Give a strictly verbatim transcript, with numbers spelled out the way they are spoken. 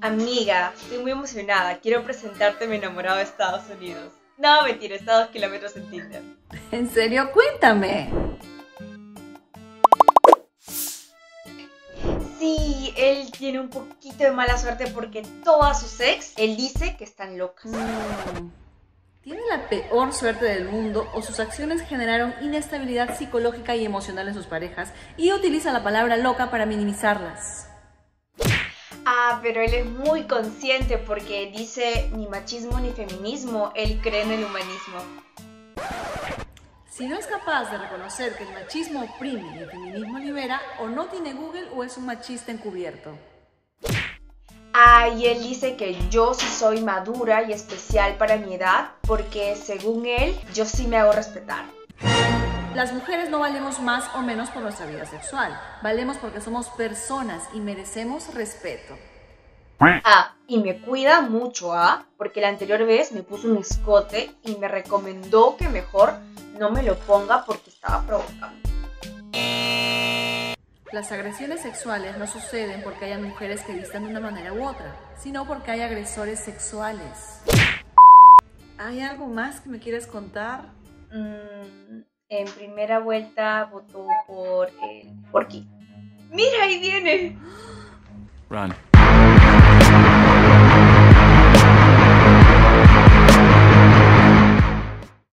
Amiga, estoy muy emocionada. Quiero presentarte a mi enamorado de Estados Unidos. No, mentira, está a dos kilómetros en Tinder. ¿En serio? Cuéntame. Sí, él tiene un poquito de mala suerte porque todas sus ex, él dice que están locas. Mm, Tiene la peor suerte del mundo o sus acciones generaron inestabilidad psicológica y emocional en sus parejas y utiliza la palabra loca para minimizarlas. Ah, pero él es muy consciente porque dice ni machismo ni feminismo, él cree en el humanismo. Si no es capaz de reconocer que el machismo oprime y el feminismo libera, o no tiene Google o es un machista encubierto. Ah, y él dice que yo sí soy madura y especial para mi edad porque según él, yo sí me hago respetar. Las mujeres no valemos más o menos por nuestra vida sexual, valemos porque somos personas y merecemos respeto. Ah, y me cuida mucho, ¿ah? Porque la anterior vez me puso un escote y me recomendó que mejor no me lo ponga porque estaba provocando. Las agresiones sexuales no suceden porque hayan mujeres que vistan de una manera u otra, sino porque hay agresores sexuales. ¿Hay algo más que me quieres contar? Mm, en primera vuelta votó por el Porky. ¡Mira, ahí viene! Run.